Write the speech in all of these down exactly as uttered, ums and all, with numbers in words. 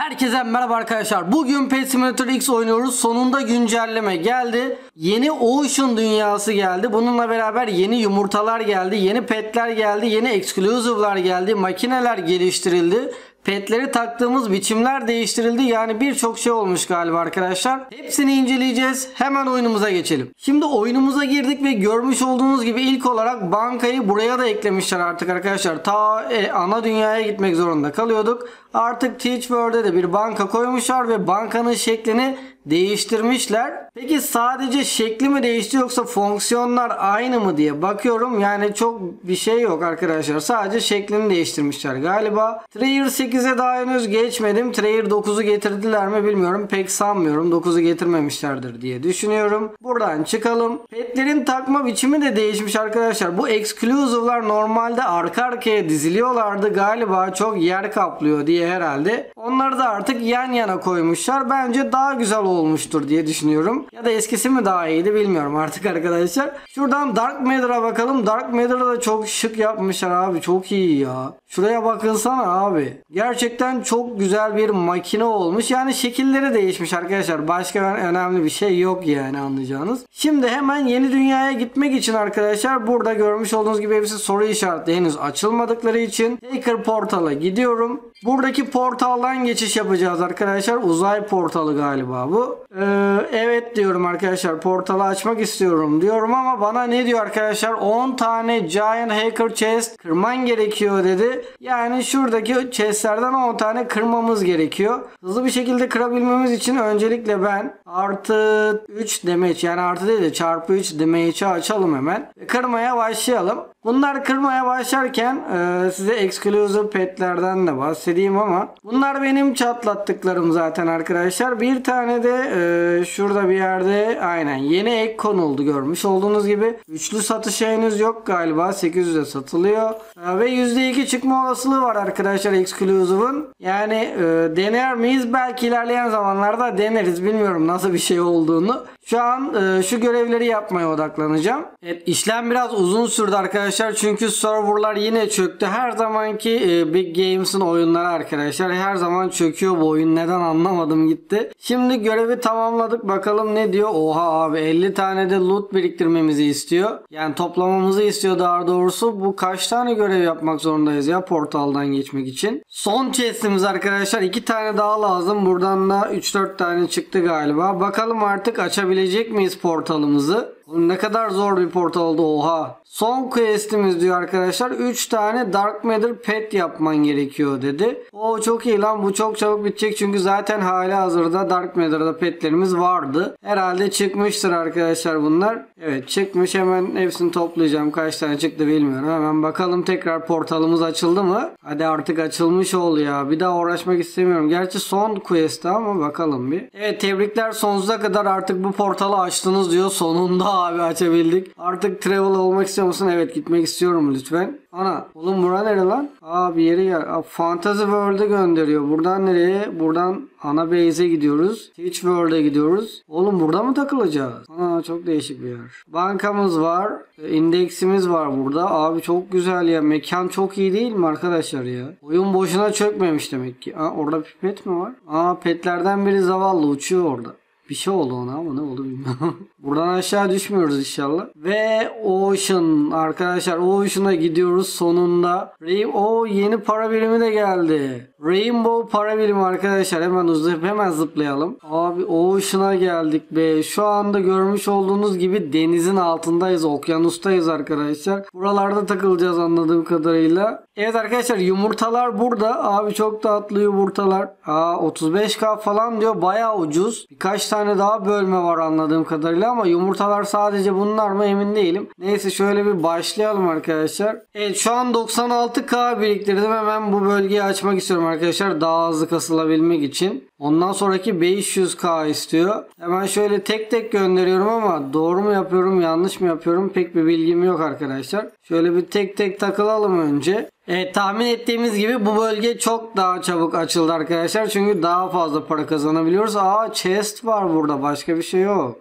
Herkese merhaba arkadaşlar. Bugün Pet Simulator X oynuyoruz. Sonunda güncelleme geldi. Yeni Ocean dünyası geldi. Bununla beraber yeni yumurtalar geldi. Yeni petler geldi. Yeni exclusive'lar geldi. Makineler geliştirildi. Petleri taktığımız biçimler değiştirildi. Yani birçok şey olmuş galiba arkadaşlar. Hepsini inceleyeceğiz. Hemen oyunumuza geçelim. Şimdi oyunumuza girdik ve görmüş olduğunuz gibi ilk olarak bankayı buraya da eklemişler artık arkadaşlar. Ta e, ana dünyaya gitmek zorunda kalıyorduk. Artık Teach World'e de bir banka koymuşlar ve bankanın şeklini değiştirmişler. Peki sadece şekli mi değişti yoksa fonksiyonlar aynı mı diye bakıyorum. Yani çok bir şey yok arkadaşlar. Sadece şeklini değiştirmişler galiba. Trayer sekize daha henüz geçmedim. Trayer dokuzu getirdiler mi bilmiyorum. Pek sanmıyorum. dokuzu getirmemişlerdir diye düşünüyorum. Buradan çıkalım. Petlerin takma biçimi de değişmiş arkadaşlar. Bu exclusive'lar normalde arka arkaya diziliyorlardı. Galiba çok yer kaplıyor diye herhalde. Onları da artık yan yana koymuşlar. Bence daha güzel olmuştur diye düşünüyorum. Ya da eskisi mi daha iyiydi bilmiyorum artık arkadaşlar. Şuradan Dark Matter'a bakalım. Dark Matter'ı da çok şık yapmışlar abi. Çok iyi ya. Şuraya bakınsana abi. Gerçekten çok güzel bir makine olmuş. Yani şekilleri değişmiş arkadaşlar. Başka önemli bir şey yok yani anlayacağınız. Şimdi hemen yeni dünyaya gitmek için arkadaşlar burada görmüş olduğunuz gibi hepsi soru işaretli. Henüz açılmadıkları için Hacker Portal'a gidiyorum. Buradaki portaldan geçiş yapacağız arkadaşlar. Uzay portalı galiba bu. Ee, evet diyorum arkadaşlar. Portalı açmak istiyorum diyorum ama bana ne diyor arkadaşlar? on tane Giant Hacker Chest kırman gerekiyor dedi. Yani şuradaki chestlerden on tane kırmamız gerekiyor. Hızlı bir şekilde kırabilmemiz için öncelikle ben artı üç damage yani artı değil de çarpı üç damage'i açalım hemen. Kırmaya başlayalım. Bunlar kırmaya başlarken e, size exclusive petlerden de bahsedeyim ama bunlar benim çatlattıklarım zaten arkadaşlar. Bir tane de e, şurada bir yerde aynen yeni ek konuldu görmüş olduğunuz gibi. Üçlü satış henüz yok galiba. sekiz yüze satılıyor. E, ve yüzde iki çıkma olasılığı var arkadaşlar exclusive'ın. Yani e, dener miyiz? Belki ilerleyen zamanlarda deneriz. Bilmiyorum nasıl bir şey olduğunu. Şu an e, şu görevleri yapmaya odaklanacağım. Evet, işlem biraz uzun sürdü arkadaşlar. Çünkü serverlar yine çöktü. Her zamanki e, Big Games'in oyunları arkadaşlar. Her zaman çöküyor bu oyun. Neden anlamadım gitti. Şimdi görevi tamamladık. Bakalım ne diyor. Oha abi elli tane de loot biriktirmemizi istiyor. Yani toplamamızı istiyor daha doğrusu. Bu kaç tane görev yapmak zorundayız ya portaldan geçmek için. Son chest'imiz arkadaşlar. iki tane daha lazım. Buradan da üç dört tane çıktı galiba. Bakalım artık açabilecek miyiz portalımızı? Ne kadar zor bir portal oldu oha. Son quest'imiz diyor arkadaşlar. üç tane Dark Matter pet yapman gerekiyor dedi. O çok iyi lan, bu çok çabuk bitecek çünkü zaten hali hazırda Dark Matter'da petlerimiz vardı. Herhalde çıkmıştır arkadaşlar bunlar. Evet çıkmış, hemen hepsini toplayacağım. Kaç tane çıktı bilmiyorum. Hemen bakalım tekrar portalımız açıldı mı? Hadi artık açılmış ol ya. Bir daha uğraşmak istemiyorum. Gerçi son quest'ti ama bakalım bir. Evet tebrikler, sonsuza kadar artık bu portalı açtınız diyor. Sonunda abi açabildik. Artık travel olmak istiyor musun? Evet gitmek istiyorum lütfen. Ana oğlum bura nere lan? Aa bir yere gel. Aa, Fantasy World'e gönderiyor. Buradan nereye? Buradan ana base'e gidiyoruz. Teach World'e gidiyoruz. Oğlum burada mı takılacağız? Aa çok değişik bir yer. Bankamız var. İndeksimiz var burada. Abi çok güzel ya. Mekan çok iyi değil mi arkadaşlar ya? Oyun boşuna çökmemiş demek ki. Aa orada bir pet mi var? Aa petlerden biri zavallı uçuyor orada. Bir şey oldu ona ama ne oldu bilmiyorum. Buradan aşağı düşmüyoruz inşallah. Ve Ocean arkadaşlar, Ocean'a gidiyoruz sonunda. O yeni para birimi de geldi. Rainbow para birimi arkadaşlar, hemen uzayıp hemen zıplayalım. Abi Ocean'a geldik be. Şu anda görmüş olduğunuz gibi denizin altındayız, okyanustayız arkadaşlar. Buralarda takılacağız anladığım kadarıyla. Evet arkadaşlar yumurtalar burada. Abi çok tatlı yumurtalar. Aa otuz beş bin falan diyor, bayağı ucuz. Birkaç tane daha bölme var anladığım kadarıyla ama yumurtalar sadece bunlar mı emin değilim. Neyse şöyle bir başlayalım arkadaşlar. Evet şu an doksan altı bin biriktirdim. Hemen bu bölgeyi açmak istiyorum arkadaşlar, daha hızlı kasılabilmek için. Ondan sonraki beş yüz bin istiyor. Hemen şöyle tek tek gönderiyorum ama doğru mu yapıyorum yanlış mı yapıyorum pek bir bilgim yok arkadaşlar. Şöyle bir tek tek takılalım önce. Evet tahmin ettiğimiz gibi bu bölge çok daha çabuk açıldı arkadaşlar. Çünkü daha fazla para kazanabiliyoruz. Aa chest var burada, başka bir şey yok.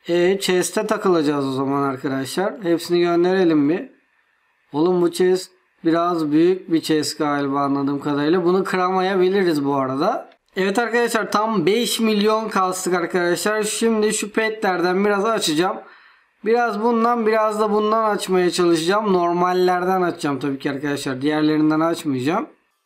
E chest'e takılacağız o zaman arkadaşlar. Hepsini gönderelim bir. Oğlum bu chest biraz büyük bir chest galiba anladığım kadarıyla. Bunu kıramayabiliriz bu arada. Evet arkadaşlar, tam beş milyon kastık arkadaşlar. Şimdi şu petlerden biraz açacağım. Biraz bundan biraz da bundan açmaya çalışacağım. Normallerden açacağım tabii ki arkadaşlar. Diğerlerinden açmayacağım.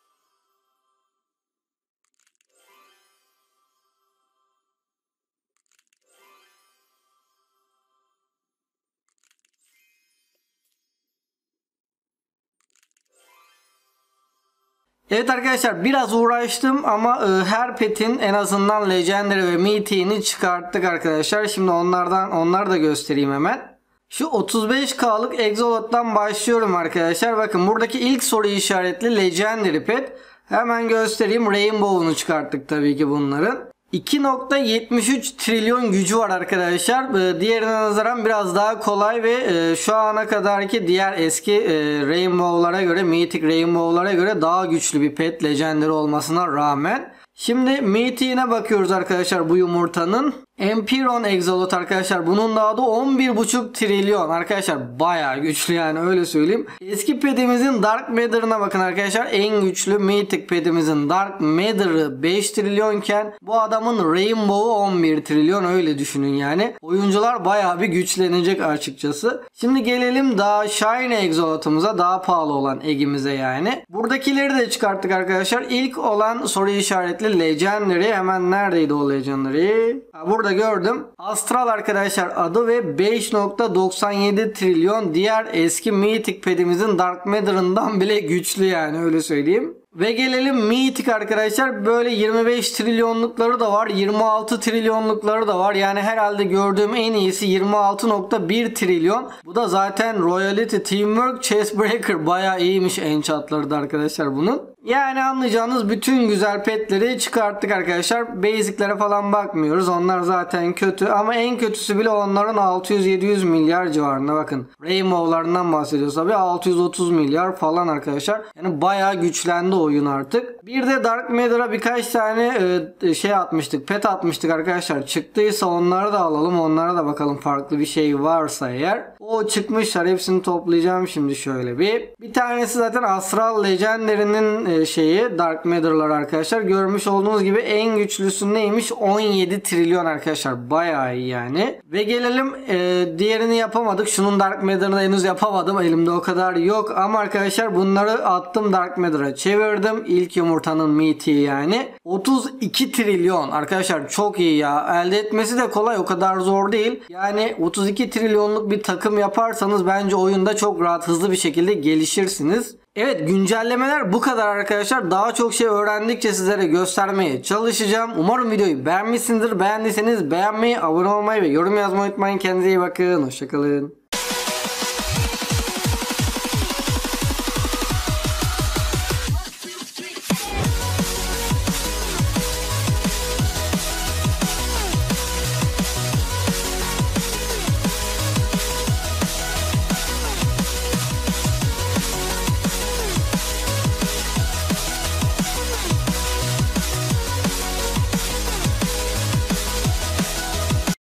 Evet arkadaşlar, biraz uğraştım ama e, her petin en azından Legendary ve Mythic'ini çıkarttık arkadaşlar. Şimdi onlardan onları da göstereyim hemen. Şu otuz beş K'lık Exolot'tan başlıyorum arkadaşlar. Bakın buradaki ilk soru işaretli Legendary pet. Hemen göstereyim. Rainbow'unu çıkarttık tabii ki bunların. iki nokta yetmiş üç trilyon gücü var arkadaşlar. Ee, diğerine nazaran biraz daha kolay ve e, şu ana kadarki diğer eski e, Rainbow'lara göre, Mythic Rainbow'lara göre daha güçlü bir pet, Legendary olmasına rağmen. Şimdi Mythic'ine bakıyoruz arkadaşlar bu yumurtanın. Empiron Exolot arkadaşlar, bunun da adı on bir buçuk trilyon arkadaşlar, bayağı güçlü yani, öyle söyleyeyim. Eski pedimizin Dark Matter'ına bakın arkadaşlar, en güçlü Mythic pedimizin Dark Matter'ı beş trilyonken bu adamın Rainbow'u on bir trilyon, öyle düşünün yani. Oyuncular bayağı bir güçlenecek açıkçası. Şimdi gelelim daha Shiny Exolot'umuza, daha pahalı olan Egg'imize yani. Buradakileri de çıkarttık arkadaşlar. İlk olan soru işaretli Legendary, hemen neredeydi o Legendary? Ha, burada gördüm. Astral arkadaşlar adı ve beş nokta doksan yedi trilyon, diğer eski Mythic pedimizin Dark Matter'ından bile güçlü yani, öyle söyleyeyim. Ve gelelim Mythic arkadaşlar, böyle yirmi beş trilyonlukları da var, yirmi altı trilyonlukları da var. Yani herhalde gördüğüm en iyisi yirmi altı nokta bir trilyon. Bu da zaten Royalty, Teamwork, Chessbreaker, bayağı iyiymiş enchantları da arkadaşlar bunun. Yani anlayacağınız bütün güzel petleri çıkarttık arkadaşlar. Basic'lere falan bakmıyoruz. Onlar zaten kötü ama en kötüsü bile onların altı yüz yedi yüz milyar civarında, bakın. Rainbow'larından bahsediyoruz tabii, altı yüz otuz milyar falan arkadaşlar. Yani bayağı güçlendi oyun artık. Bir de Dark Matter'a birkaç tane e, şey atmıştık, pet atmıştık arkadaşlar. Çıktıysa onları da alalım, onlara da bakalım farklı bir şey varsa eğer. O çıkmışlar, hepsini toplayacağım şimdi şöyle bir. Bir tanesi zaten Astral Legendary'nin şeyi, Dark Matter'lar arkadaşlar. Görmüş olduğunuz gibi en güçlüsü neymiş? on yedi trilyon arkadaşlar. Bayağı iyi yani. Ve gelelim e, diğerini yapamadık. Şunun Dark Matter'ını henüz yapamadım. Elimde o kadar yok. Ama arkadaşlar bunları attım Dark Matter'a. Çevirdim. İlk yumurtanın Mythic'i yani. otuz iki trilyon. Arkadaşlar çok iyi ya. Elde etmesi de kolay. O kadar zor değil. Yani otuz iki trilyonluk bir takım yaparsanız bence oyunda çok rahat, hızlı bir şekilde gelişirsiniz. Evet, güncellemeler bu kadar arkadaşlar. Daha çok şey öğrendikçe sizlere göstermeye çalışacağım. Umarım videoyu beğenmişsinizdir. Beğendiyseniz beğenmeyi, abone olmayı ve yorum yazmayı unutmayın. Kendinize iyi bakın. Hoşçakalın.